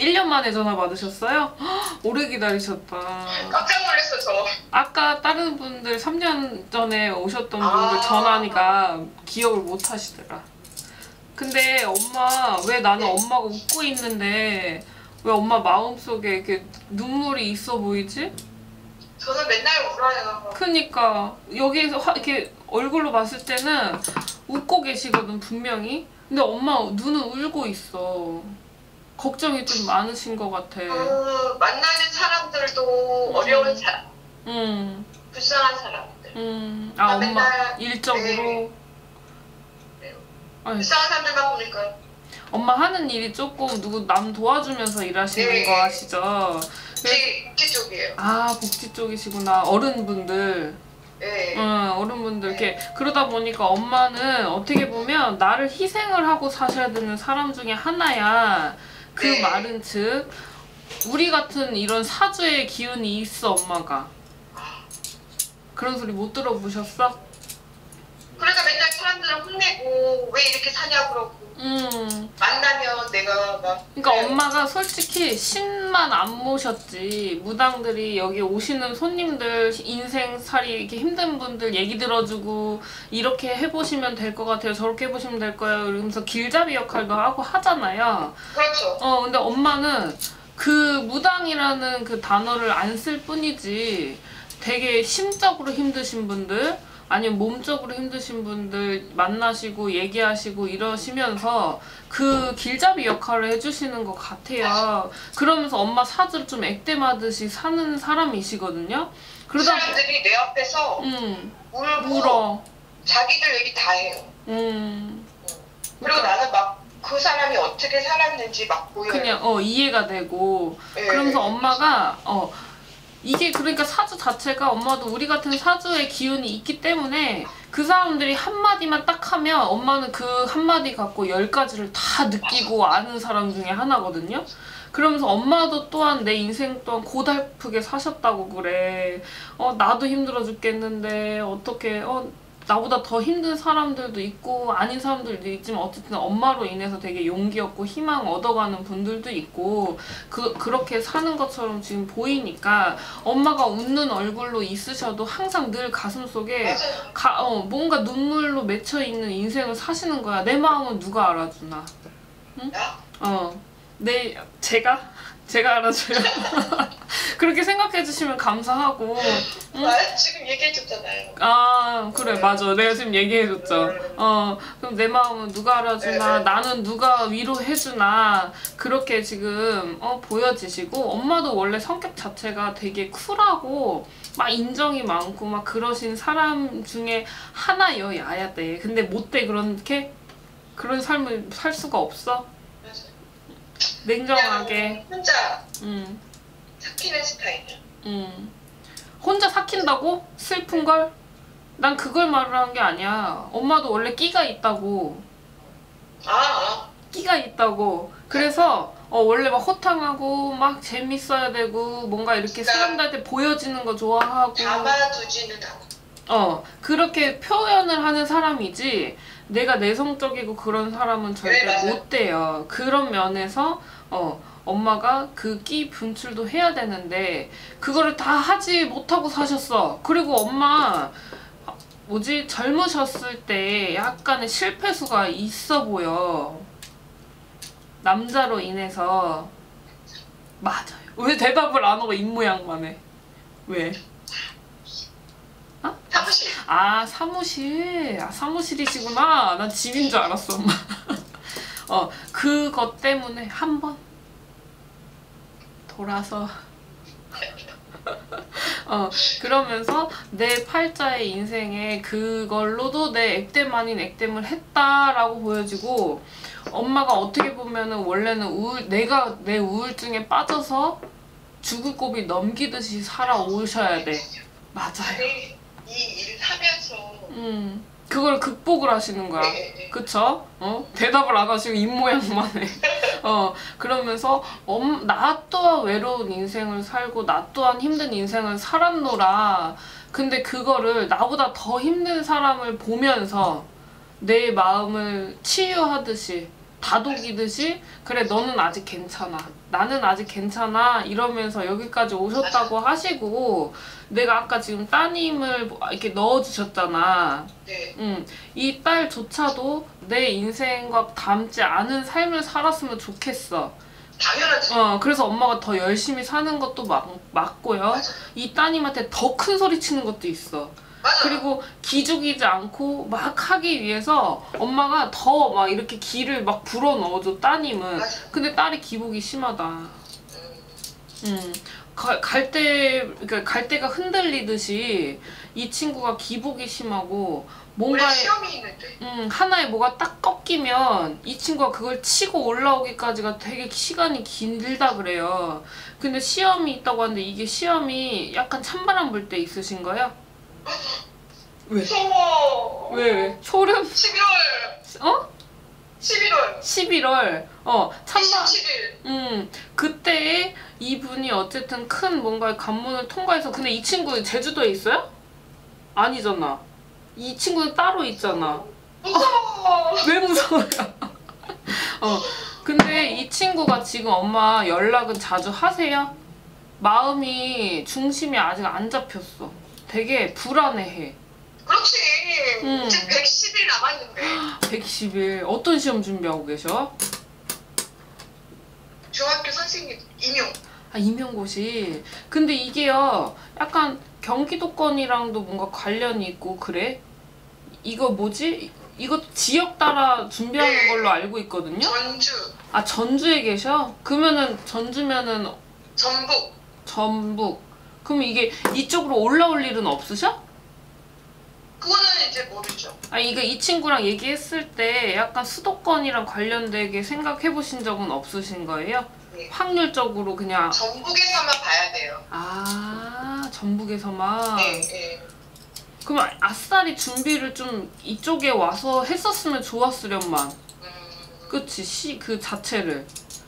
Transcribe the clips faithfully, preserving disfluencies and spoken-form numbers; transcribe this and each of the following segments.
일 년 만에 전화 받으셨어요? 헉, 오래 기다리셨다. 깜짝 놀랐어 저. 아까 다른 분들 삼 년 전에 오셨던 분들 아 전화하니까 기억을 못 하시더라. 근데 엄마 왜 나는 네. 엄마가 웃고 있는데 왜 엄마 마음속에 이렇게 눈물이 있어 보이지? 저는 맨날 울어요. 그니까 여기에서 화, 이렇게 얼굴로 봤을 때는 웃고 계시거든 분명히. 근데 엄마 눈은 울고 있어. 걱정이 좀 많으신 것 같아. 그 만나는 사람들도 음. 어려운 사람, 음, 불쌍한 사람들. 음, 아 나 엄마 맨날 일적으로. 네. 네. 아유, 불쌍한 사람들만 보니까. 엄마 하는 일이 조금 누구 남 도와주면서 일하시는 네. 거 아시죠? 복지 복지 쪽이에요. 아 복지 쪽이시구나. 어른분들. 네. 응, 어른분들 이렇게 그러다 보니까 엄마는 어떻게 보면 나를 희생을 하고 사셔야 되는 사람 중에 하나야. 그 네. 말은 즉 우리 같은 이런 사주의 기운이 있어 엄마가. 그런 소리 못 들어보셨어? 그러니까 맨날 사람들을 혼내고 왜 이렇게 사냐 그러고 음. 만나면 내가 막 그러니까 그래. 엄마가 솔직히 신만 안 모셨지 무당들이 여기 오시는 손님들 인생살이 이렇게 힘든 분들 얘기 들어주고 이렇게 해보시면 될 것 같아요 저렇게 해보시면 될 거예요 이러면서 길잡이 역할도 하고 하잖아요. 그렇죠. 어 근데 엄마는 그 무당이라는 그 단어를 안 쓸 뿐이지 되게 심적으로 힘드신 분들 아니면 몸적으로 힘드신 분들 만나시고 얘기하시고 이러시면서 그 길잡이 역할을 해주시는 것 같아요. 그러면서 엄마 사주를 좀 액땜하듯이 사는 사람이시거든요. 그 그러다 사람들이 내 앞에서 음, 울고 울어. 자기들 얘기 다 해요. 음, 그리고 나는 막 그 사람이 어떻게 살았는지 막 보여요. 그냥 어 이해가 되고 네. 그러면서 엄마가 어 이게 그러니까 사주 자체가 엄마도 우리 같은 사주의 기운이 있기 때문에 그 사람들이 한마디만 딱 하면 엄마는 그 한마디 갖고 열 가지를 다 느끼고 아는 사람 중에 하나거든요. 그러면서 엄마도 또한 내 인생 또한 고달프게 사셨다고 그래. 어 나도 힘들어 죽겠는데 어떻게 어 나보다 더 힘든 사람들도 있고 아닌 사람들도 있지만 어쨌든 엄마로 인해서 되게 용기 얻고 희망 얻어가는 분들도 있고 그, 그렇게 사는 것처럼 지금 보이니까 엄마가 웃는 얼굴로 있으셔도 항상 늘 가슴속에 가, 어, 뭔가 눈물로 맺혀있는 인생을 사시는 거야. 내 마음은 누가 알아주나? 응? 어, 내, 제가? 제가 알아줘요. 그렇게 생각해 주시면 감사하고. 응? 나 지금 얘기해줬잖아요. 아 그래 맞아 내가 지금 얘기해줬죠. 어 그럼 내 마음은 누가 알아주나 나는 누가 위로해주나 그렇게 지금 어 보여지시고 엄마도 원래 성격 자체가 되게 쿨하고 막 인정이 많고 막 그러신 사람 중에 하나여 야야대. 근데 못돼 그렇게 그런 삶을 살 수가 없어. 냉정하게. 혼자 음. 삭히는 스타일이야. 음. 혼자 삭힌다고? 슬픈 걸? 난 그걸 말을 한 게 아니야. 엄마도 원래 끼가 있다고. 아, 아. 끼가 있다고. 그래서 어, 원래 막 호탕하고 막 재밌어야 되고 뭔가 이렇게 사람들한테 보여지는 거 좋아하고 담아두지는 않아. 어 그렇게 표현을 하는 사람이지 내가 내성적이고 그런 사람은 절대 네, 맞아요. 못 돼요. 그런 면에서 어 엄마가 그 끼 분출도 해야 되는데 그거를 다 하지 못하고 사셨어. 그리고 엄마 뭐지 젊으셨을 때 약간의 실패수가 있어 보여. 남자로 인해서. 맞아요. 왜 대답을 안 하고 입모양만 해? 왜? 어? 사무실. 아 사무실. 아 사무실이시구나. 난 집인 줄 알았어 엄마. 어 그것 때문에 한 번 돌아서 어 그러면서 내 팔자의 인생에 그걸로도 내 액땜 아닌 액땜을 했다라고 보여지고 엄마가 어떻게 보면은 원래는 우울 내가 내 우울증에 빠져서 죽을 고비 넘기듯이 살아오셔야 돼. 맞아요. 이 일을 하면서 음 그걸 극복을 하시는 거야. 네, 네. 그쵸? 어? 대답을 안 하시고 입모양만 해. 어, 그러면서 엄, 나 또한 외로운 인생을 살고 나 또한 힘든 인생을 살았노라. 근데 그거를 나보다 더 힘든 사람을 보면서 내 마음을 치유하듯이 다독이듯이 그래 너는 아직 괜찮아 나는 아직 괜찮아 이러면서 여기까지 오셨다고 하시고 내가 아까 지금 따님을 이렇게 넣어주셨잖아. 네. 음, 이 딸조차도 내 인생과 닮지 않은 삶을 살았으면 좋겠어. 당연하지. 어, 그래서 엄마가 더 열심히 사는 것도 맞, 맞고요. 맞아. 이 따님한테 더 큰 소리 치는 것도 있어. 맞아. 그리고 기죽이지 않고 막 하기 위해서 엄마가 더 막 이렇게 기를 막 불어 넣어줘 따님은. 맞아. 근데 딸이 기복이 심하다. 음, 음, 갈때 그러니까 갈대가 흔들리듯이 이 친구가 기복이 심하고 올해 뭔가에 시험이 있는데. 음, 하나에 뭐가 딱 꺾이면 이 친구가 그걸 치고 올라오기까지가 되게 시간이 길다 그래요. 근데 시험이 있다고 하는데 이게 시험이 약간 찬바람 불 때 있으신 거예요? 왜? 무서워. 왜 왜? 소름? 십일월. 어? 십일월. 십일월. 어, 찬바 이십칠 일. 음, 그때 이분이 어쨌든 큰 뭔가 관문을 통과해서 근데 이 친구 제주도에 있어요? 아니잖아. 이 친구는 따로 있잖아. 무서워. 왜 무서워요? 어, 근데 이 친구가 지금 엄마 연락은 자주 하세요? 마음이 중심이 아직 안 잡혔어. 되게 불안해해. 그렇지. 음. 이제 백십 일 남았는데. 백십 일 어떤 시험 준비하고 계셔? 중학교 선생님 임용. 아, 임용고시. 근데 이게요, 약간 경기도권이랑도 뭔가 관련이 있고 그래? 이거 뭐지? 이거 지역 따라 준비하는 네. 걸로 알고 있거든요? 전주. 아, 전주에 계셔? 그러면은 전주면은 전북. 전북. 그럼 이게 이쪽으로 올라올 일은 없으셔? 그거는 이제 모르죠. 아, 이거 이 친구랑 얘기했을 때 약간 수도권이랑 관련되게 생각해 보신 적은 없으신 거예요? 네. 확률적으로 그냥. 전북에서만 봐야 돼요. 아, 전북에서만. 네, 네. 그럼 아싸리 준비를 좀 이쪽에 와서 했었으면 좋았으련만. 음, 그치, 시, 그 자체를.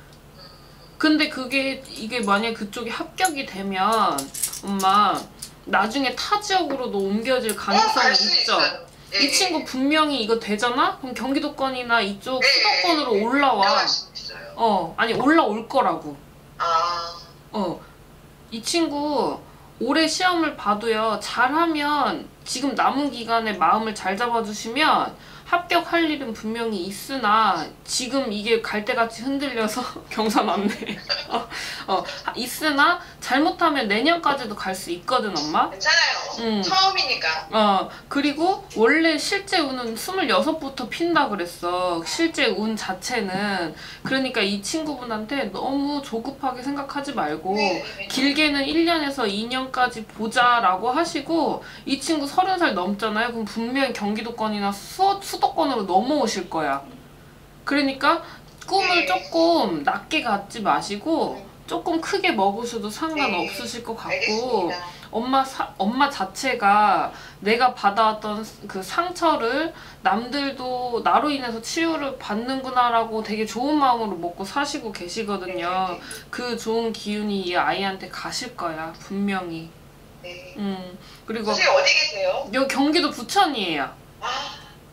근데 그게, 이게 만약 그쪽이 합격이 되면, 엄마, 나중에 타 지역으로도 옮겨질 어, 가능성이 갈 수 있죠? 있어요. 네, 이 친구 분명히 이거 되잖아? 그럼 경기도권이나 이쪽 네, 수도권으로 네, 올라와. 올라갈 수 있어요. 어, 아니, 올라올 거라고. 아, 어, 이 친구 올해 시험을 봐도요, 잘하면 지금 남은 기간에 마음을 잘 잡아주시면 합격할 일은 분명히 있으나 지금 이게 갈대같이 흔들려서 경사 났네. 어, 어, 있으나 잘못하면 내년까지도 갈 수 있거든, 엄마. 괜찮아요. 음. 처음이니까. 어, 그리고 원래 실제 운은 스물여섯부터 핀다 그랬어. 실제 운 자체는. 그러니까 이 친구분한테 너무 조급하게 생각하지 말고 네, 네. 길게는 일 년에서 이 년까지 보자라고 하시고 이 친구 서른 살 넘잖아요. 그럼 분명히 경기도권이나 수, 수도권으로 넘어오실 거야. 그러니까 꿈을 네. 조금 낮게 갖지 마시고 네. 조금 크게 먹으셔도 상관없으실 것 같고 알겠습니다. 엄마 사, 엄마 자체가 내가 받아왔던 그 상처를 남들도 나로 인해서 치유를 받는구나라고 되게 좋은 마음으로 먹고 사시고 계시거든요. 네, 그 좋은 기운이 이 아이한테 가실 거야, 분명히. 네. 음, 그리고 선생님 어디 계세요? 여기 경기도 부천이에요. 아,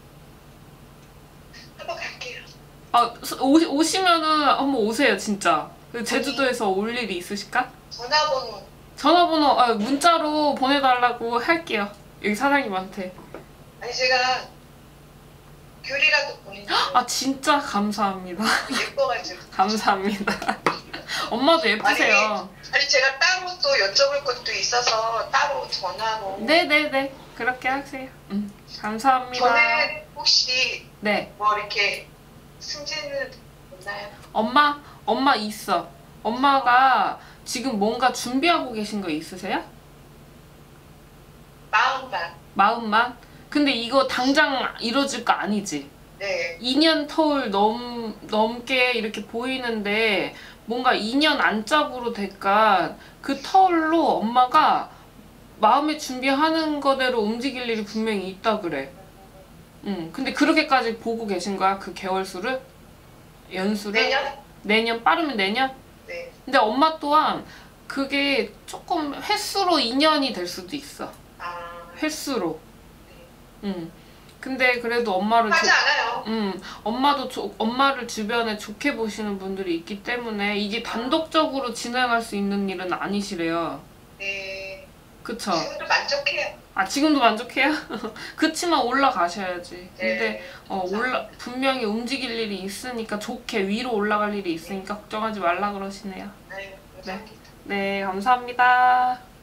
한번 갈게요. 아, 오, 오시면은 한번 오세요, 진짜. 그 제주도에서 올 일이 있으실까? 전화번호. 전화번호, 아, 문자로 보내달라고 할게요. 여기 사장님한테. 아니 제가 귤이라도 보내주세요. 아, 진짜 감사합니다. 예뻐가지고. 감사합니다. 엄마도 예쁘세요. 아니 제가 따로 또 여쭤볼 것도 있어서 따로 전화로. 네네네. 그렇게 하세요. 음, 감사합니다. 저는 혹시 네. 뭐 이렇게 승진은 없나요? 엄마? 엄마 있어. 엄마가 지금 뭔가 준비하고 계신 거 있으세요? 마음만. 마음만? 근데 이거 당장 이루어질 거 아니지? 네. 이 년 터울 넘, 넘게 이렇게 보이는데 뭔가 이 년 안짝으로 될까 그 터울로 엄마가 마음의 준비하는 거대로 움직일 일이 분명히 있다 그래. 응. 근데 그렇게까지 보고 계신 거야? 그 개월수를? 연수를? 내년? 내년? 빠르면 내년? 네. 근데 엄마 또한 그게 조금 횟수로 이 년이 될 수도 있어. 아. 횟수로. 응. 근데 그래도 엄마를 하지 조- 않아요. 음, 엄마도 조, 엄마를 주변에 좋게 보시는 분들이 있기 때문에 이게 단독적으로 진행할 수 있는 일은 아니시래요. 네. 그쵸? 지금도 만족해요. 아, 지금도 만족해요? 그치만 올라가셔야지. 근데 네. 어, 올라 분명히 움직일 일이 있으니까 좋게 위로 올라갈 일이 있으니까 걱정하지 말라 그러시네요. 네, 감사합니다. 네, 감사합니다.